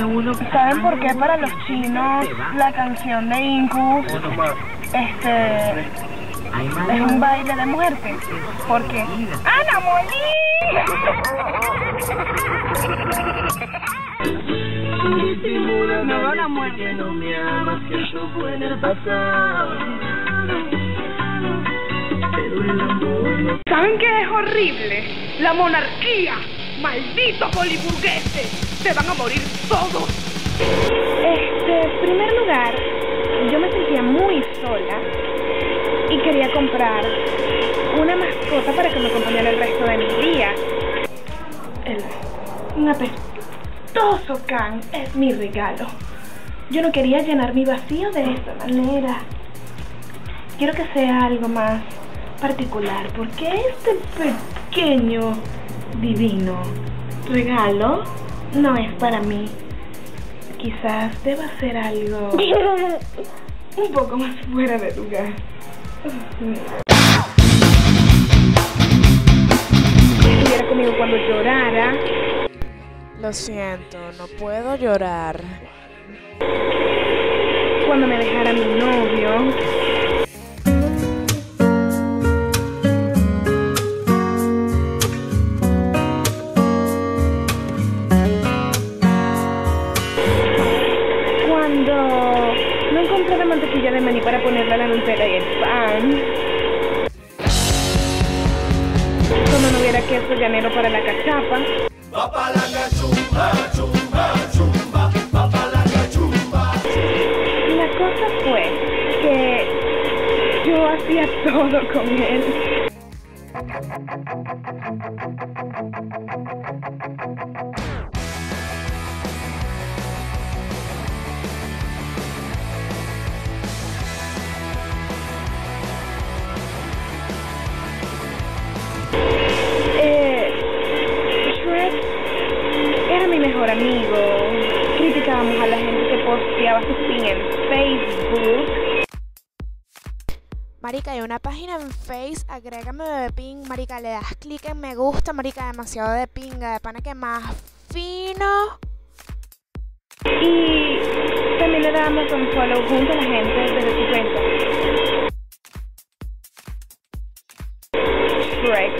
¿Saben por qué para los chinos la canción de Incubus es un baile de muerte? Porque ¡Ana Molina! Me va la muerte. No me amas, que yo fue en el pasado. ¿Saben qué es horrible? La monarquía. ¡Malditos boliburgueses! ¡Se van a morir todos! En primer lugar, yo me sentía muy sola y quería comprar una mascota para que me acompañara el resto de mis días. Un apestoso can es mi regalo. Yo no quería llenar mi vacío de esta manera. Quiero que sea algo más particular, porque este pequeño divino regalo no es para mí. Quizás deba ser algo un poco más fuera de lugar. Estuviera conmigo cuando llorara. Lo siento, no puedo llorar. Cuando me dejara mi novio. Cuando no encontrara mantequilla de maní para ponerle a la Nutella y el pan. Cuando no hubiera queso llanero para la cachapa. La cosa fue que yo hacía todo con él. Shrek era mi mejor amigo. Criticábamos a la gente que posteaba sus pin en Facebook. Marica, hay una página en Face, agrégame de ping, marica, le das clic en me gusta, marica, demasiado de pinga, de pana que más fino. Y también le dábamos un follow junto a la gente desde su cuenta. Shrek.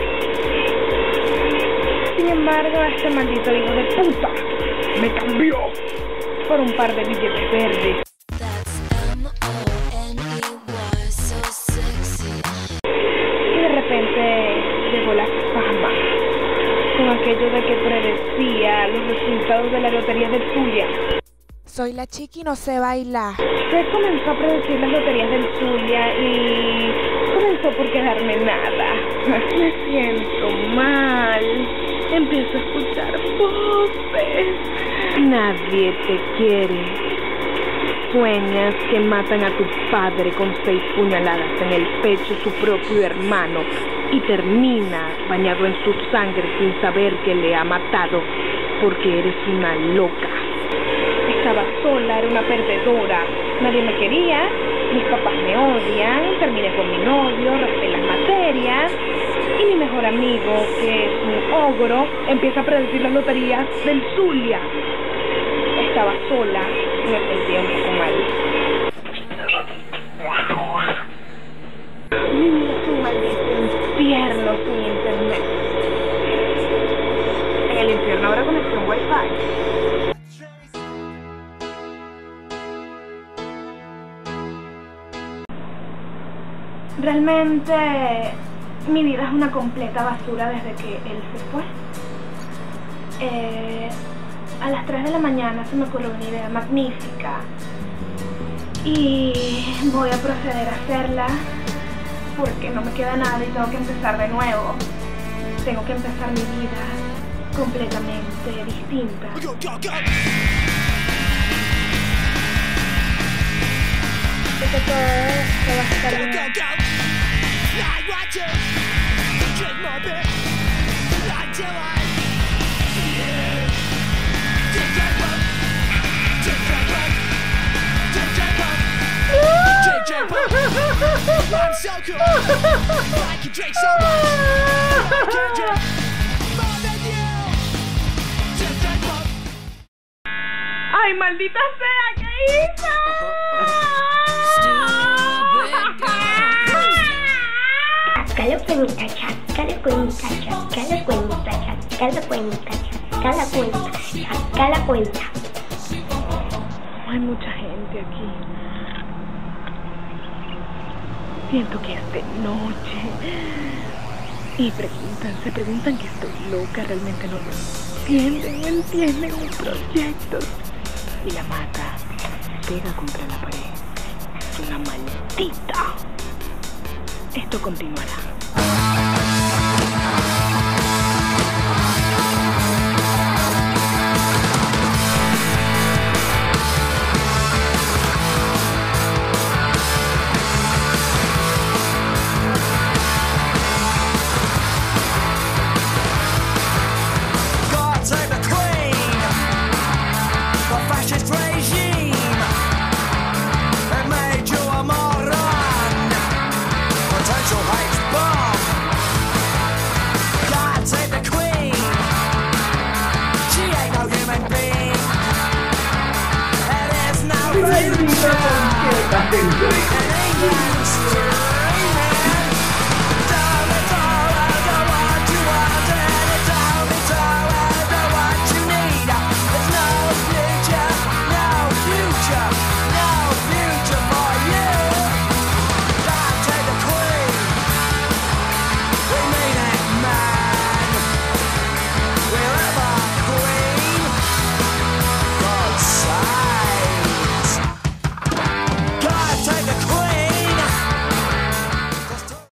Sin embargo, este maldito hijo de puta me cambió por un par de billetes verdes. Y de repente llegó la fama, con aquello de que predecía los resultados de la lotería del Zulia. Soy la chica y no sé bailar. Shrek comenzó a predecir las loterías del Zulia y comenzó por quedarme nada. Me siento mal. Empiezo a escuchar voces. Nadie te quiere. Sueñas que matan a tu padre con 6 puñaladas en el pecho, su propio hermano, y termina bañado en su sangre sin saber que le ha matado, porque eres una loca. Estaba sola, era una perdedora. Nadie me quería, mis papás me odian, terminé con mi novio, raspé las materias. Y mi mejor amigo, que es un ogro, empieza a predecir las loterías del Zulia. Estaba sola y me sentía un poco mal. Es un maldito infierno sin internet. En el infierno habrá conexión Wi-Fi. Realmente mi vida es una completa basura desde que él se fue. A las 3 de la mañana se me ocurrió una idea magnífica y voy a proceder a hacerla porque no me queda nada y tengo que empezar de nuevo. Tengo que empezar mi vida completamente distinta. Sé que todo va a estar bien. I'm so cool. I can drink so much. I can drink more than you. ¡Ay, maldita sea! ¿Qué hizo? Sácale cuenta, sácale cuenta, sácale cuenta, sácale cuenta, sácale cuenta, sácale cuenta. Hay mucha gente aquí. Siento que es de noche. Y se preguntan que estoy loca, realmente no lo entienden mis proyectos. Y la mata pega contra la pared. Es una maldita. Esto continuará. Ay, mira, ¿por qué?